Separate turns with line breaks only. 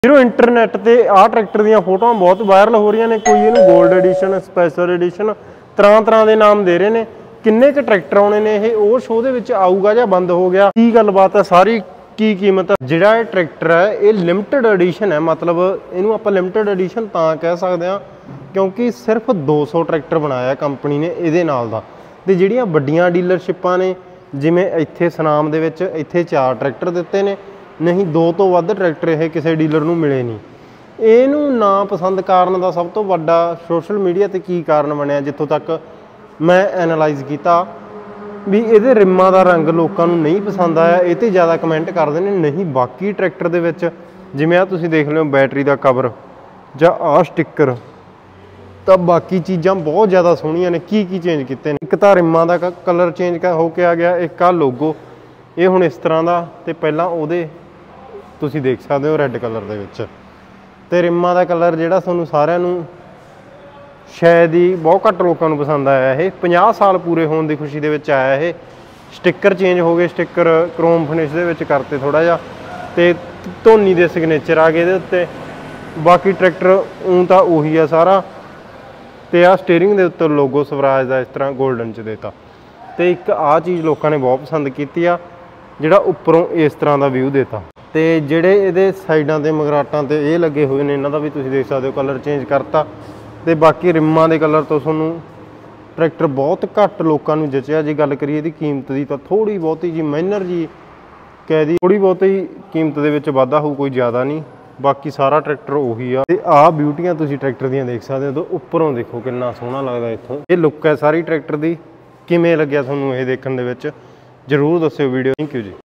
Hero internet ते आ tractor दी फोटोआं बहुत viral हो रही ने। कोई इहनूं गोल्ड एडिशन, स्पैशल एडिशन तरह तरह के नाम दे रहे हैं। किन्ने क ट्रैक्टर आने ने ये वो शो दे विच आऊगा जां बंद हो गया, की गलबात है सारी, की कीमत है। जिहड़ा ये ट्रैक्टर है ये लिमिटेड एडिशन है, मतलब इहनूं आपां लिमिटेड एडिशन तां कह सकदे हां क्योंकि सिर्फ 200 ट्रैक्टर बनाया कंपनी ने इहदे नाल दा। ते जिहड़ियां वड्डियां डीलरशिपां ने जिवें इत्थे सनाम दे विच इत्थे 4 ट्रैक्टर दित्ते ने, नहीं 2 तो वध ट्रैक्टर ये किसी डीलर नूं मिले नहीं। इहनूं ना पसंद कारण दा सब तो वड्डा सोशल मीडिया ते की कारण बनिया, जित्थों तक मैं एनालाइज किया भी इहदे रिमां दा रंग लोकां नूं नहीं पसंद आया। इह ते ज़्यादा कमेंट करदे ने। नहीं बाकी ट्रैक्टर दे विच जिवें आ तुसीं देख लिओ बैटरी दा कवर जां आ स्टिकर, तो बाकी चीज़ां बहुत ज़्यादा सोहणियां ने। की चेंज कीते ने, एक तां रिमां दा कलर चेंज होके आ गया, एक आ लोगो ये हुण इस तरह दा, ते पहिलां उहदे तुसीं देख सकते हो रैड कलर दे विच। ते रिमां दा कलर जिहड़ा तुहानूं सारिआं नूं शायद ही बहुत घੱਟ लोकां नूं पसंद आया। ये 50 साल पूरे होने की खुशी दे विच आया। ये स्टिकर चेंज हो गए, स्टिकर क्रोम फिनिश दे विच करते थोड़ा जिहा, ते धोनी दे सिग्नेचर आ गए इहदे उत्ते। बाकी ट्रैक्टर ऊं तां उही आ सारा, ते आ स्टीयरिंग दे उत्ते लोगो स्वराज दा इस तरह गोल्डन च देता। ते एक आ चीज़ लोकां ने बहुत पसंद कीती आ, जिहड़ा उपरों इस तरह का व्यू देता। तो जिहड़े इहदे साइडां ते मगराटां ते ये लगे हुए ने, इन्हां दा भी तुसीं देख सकते हो कलर चेंज करता। तो बाकी रिमां दे कलर तो तुहानूं ट्रैक्टर बहुत घੱਟ लोकां नूं जचिआ। जे गल करिए इहदी कीमत की, तो थोड़ी बहुती जी माइनर जी कह दी, थोड़ी बहुती कीमत दे विच वाधा होऊ, कोई ज़्यादा नहीं। बाकी सारा ट्रैक्टर उही आ। ते आ ब्यूटियां तुसीं ट्रैक्टर दियां देख सकते हो। तो उपरों देखो कितना सोहना लगदा इत्थों। ये लुक है सारी ट्रैक्टर दी। किवें लग्गिआ तुहानूं ये देखण दे विच, जरूर दस्सिओ वीडियो। Thank you ji.